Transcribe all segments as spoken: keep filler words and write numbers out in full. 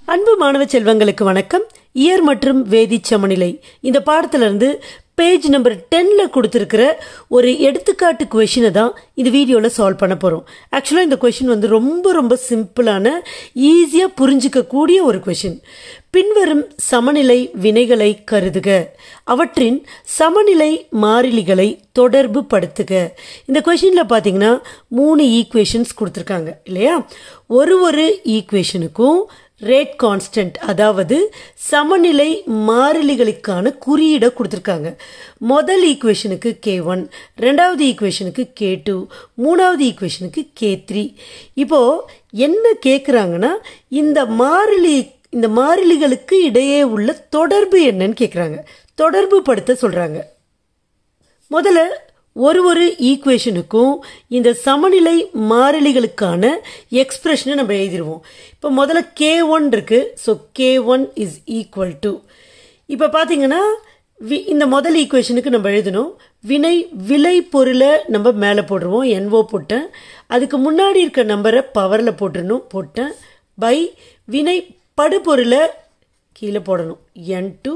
அன்பு மாணவ செல்வங்களுக்கு வணக்கம். இயர் மற்றும் வேதி சமநிலை இந்த பாடத்திலிருந்து பேஜ் நம்பர் டென்ல கொடுத்துருக்கிற ஒரு எடுத்துக்காட்டு கொஷினை தான் இந்த வீடியோவில் சால்வ் பண்ண போகிறோம். ஆக்சுவலாக இந்த கொஷின் வந்து ரொம்ப ரொம்ப சிம்பிளான ஈஸியாக புரிஞ்சிக்கக்கூடிய ஒரு கொஷின். பின்வரும் சமநிலை வினைகளை கருதுக, அவற்றின் சமநிலை மாறிலிகளை தொடர்பு படுத்துக. இந்த கொஷினில் பார்த்தீங்கன்னா மூணு ஈக்குவேஷன்ஸ் கொடுத்துருக்காங்க இல்லையா? ஒரு ஒரு ஈக்குவேஷனுக்கும் ரேட் கான்ஸ்டன்ட், அதாவது சமநிலை மாறிலிகளுக்கான குறியீடை கொடுத்துருக்காங்க. முதல் ஈக்குவேஷனுக்கு கே ஒன், ரெண்டாவது ஈக்குவேஷனுக்கு கே டூ, மூணாவது ஈக்குவேஷனுக்கு கே த்ரீ. இப்போது என்ன கேட்குறாங்கன்னா, இந்த மாறிலி இந்த மாறிலிகளுக்கு இடையே உள்ள தொடர்பு என்னன்னு கேட்குறாங்க, தொடர்பு படுத்த சொல்கிறாங்க. முதல்ல ஒரு ஒரு ஈக்குவேஷனுக்கும் இந்த சமநிலை மாறிலிகளுக்கான எக்ஸ்பிரஷனை நம்ம எழுதிடுவோம். இப்போ முதல்ல கே ஒன் இருக்கு. So K one is equal to, இப்போ பார்த்தீங்கன்னா வி இந்த முதல் ஈக்குவேஷனுக்கு நம்ம எழுதணும். வினை விளை பொருளை நம்ம மேலே போட்டுருவோம், என்ஓ போட்டேன். அதுக்கு முன்னாடி இருக்க நம்பரை பவரில் போட்டுடணும், போட்டேன். பை வினை படுபொருளை கீழே போடணும், N two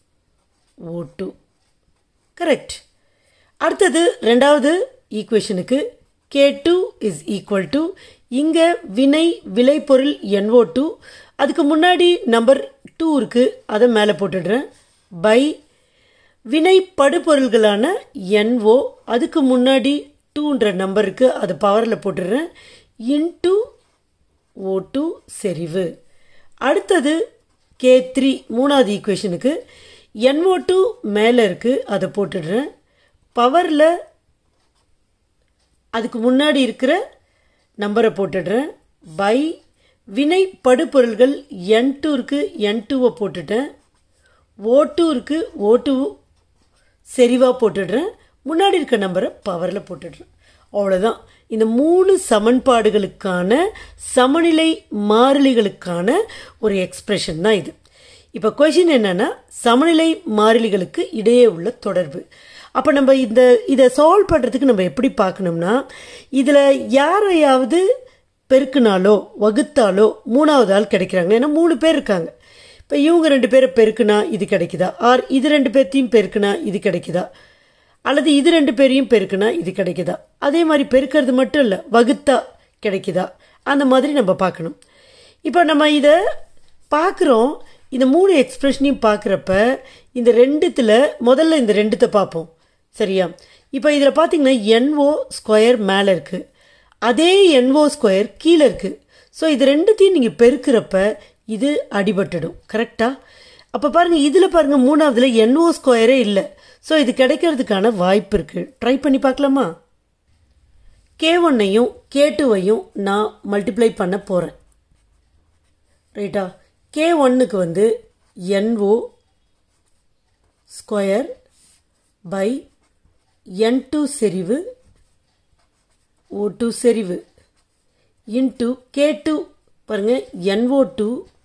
O two. Correct. அடுத்தது ரெண்டாவது ஈக்குவேஷனுக்கு K two is equal to, இங்கே வினை விளைபொருள் என்ஓ டூ, அதுக்கு முன்னாடி நம்பர் டூ இருக்குது, அதை மேலே போட்டுடுறேன். பை வினை படுபொருள்களான என்ஓ, அதுக்கு முன்னாடி டூன்ற நம்பருக்கு அதை பவரில் போட்டுடுறேன், இன்டூ ஓ டூ செறிவு. அடுத்தது கே த்ரீ மூணாவது ஈக்குவேஷனுக்கு என்ஓ டூ மேலே இருக்குது, அதை போட்டுடுறேன். பவரில் அதுக்கு முன்னாடி இருக்கிற நம்பரை போட்டுடுறேன். பை வினை படுபொருள்கள் என் டூ இருக்கு, என் டூவை போட்டுட்டேன். ஓ டூ இருக்கு, ஓ டூ செறிவாக போட்டுடுறேன். முன்னாடி இருக்க நம்பரை பவரில் போட்டுடுறேன். அவ்வளோதான். இந்த மூணு சமன்பாடுகளுக்கான சமநிலை மாறிலிகளுக்கான ஒரு எக்ஸ்பிரஷன் தான் இது. இப்போ கொஷின் என்னன்னா, சமநிலை மாறிலிகளுக்கு இடையே உள்ள தொடர்பு. அப்போ நம்ம இந்த இதை சால்வ் பண்ணுறதுக்கு நம்ம எப்படி பார்க்கணும்னா, இதில் யாரையாவது பெருக்குனாலோ வகுத்தாலோ மூணாவது ஆள் கிடைக்கிறாங்க. ஏன்னா மூணு பேர் இருக்காங்க. இப்போ இவங்க ரெண்டு பேரை பெருக்குனா இது கிடைக்குதா, ஆர் இது ரெண்டு பேர்த்தையும் பெருக்குனா இது கிடைக்குதா, அல்லது இது ரெண்டு பேரையும் பெருக்குனா இது கிடைக்குதா. அதே மாதிரி பெருக்கிறது மட்டும் இல்லை, வகுத்தா கிடைக்குதா, அந்த மாதிரி நம்ம பார்க்கணும். இப்போ நம்ம இதை பார்க்குறோம். இந்த மூணு எக்ஸ்பிரஷனையும் பார்க்குறப்ப இந்த ரெண்டுத்தில் முதல்ல இந்த ரெண்டுத்தை பார்ப்போம், சரியா? இப்போ இதில் பார்த்தீங்கன்னா என்ஓ ஸ்கொயர் மேலே இருக்குது, அதே என்ஓ ஸ்கொயர் கீழே இருக்குது. ஸோ இது ரெண்டுத்தையும் நீங்கள் பெருக்கிறப்ப இது அடிபட்டுடும், கரெக்டாக? அப்போ பாருங்கள், இதில் பாருங்கள் மூணாவதுல என்ஓ ஸ்கொயரே இல்லை. ஸோ இது கிடைக்கிறதுக்கான வாய்ப்பு இருக்குது. ட்ரை பண்ணி பார்க்கலாமா? கே ஒன்னையும் கே டூவையும் நான் மல்டிப்ளை பண்ண போகிறேன், ரைட்டா? கே ஒன்னுக்கு வந்து N O square by N two செறிவு ஓ டூ செறிவு இன்டூ கே டூ பாருங்க, N O two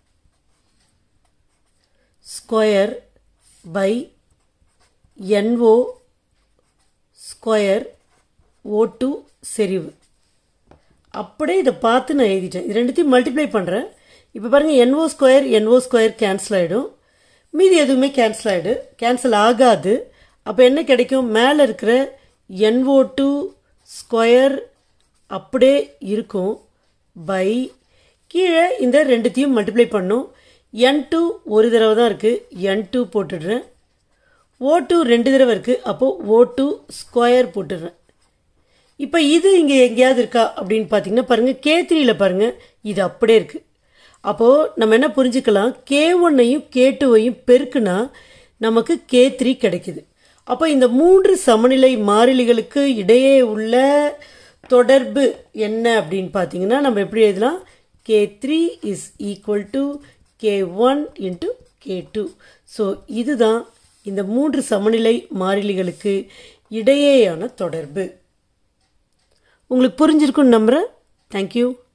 square by N O square O two செறிவு. அப்படியே இதை பார்த்து நான் எழுதிட்டேன். இது ரெண்டுத்தையும் மல்டிப்ளை பண்ணுறேன். இப்போ பாருங்கள், N O square N O square cancel ஆகிடும், மீதி எதுவுமே கேன்சல் ஆகிடு கேன்சல் ஆகாது. அப்போ என்ன கிடைக்கும்? மேலே இருக்கிற என்ஓ டூ ஸ்கொயர் அப்படியே இருக்கும். பை கீழே இந்த ரெண்டுத்தையும் மல்டிப்ளை பண்ணும். என் டூ ஒரு தடவை தான் இருக்குது, என் டூ போட்டுடுறேன். ஓ டூ ரெண்டு தடவை இருக்குது, அப்போது ஓ டூ ஸ்கொயர் போட்டுடுறேன். இப்போ இது இங்கே எங்கேயாவது இருக்கா அப்படின்னு பார்த்தீங்கன்னா பாருங்கள், கே த்ரீயில் பாருங்கள், இது அப்படியே இருக்குது. அப்போது நம்ம என்ன புரிஞ்சுக்கலாம், கே ஒன்னையும் கே டூவையும் பெருக்குனா நமக்கு கே த்ரீ கிடைக்குது. அப்போ இந்த மூன்று சமநிலை மாறிலிகளுக்கு இடையே உள்ள தொடர்பு என்ன அப்படின்னு பார்த்தீங்கன்னா, நம்ம எப்படி எழுதலாம்? K three is equal to K one into K two. So இதுதான் இந்த மூன்று சமநிலை மாறிலிகளுக்கு இடையேயான தொடர்பு. உங்களுக்கு புரிஞ்சிருக்குன்னு நம்புகிறேன். தேங்க்யூ.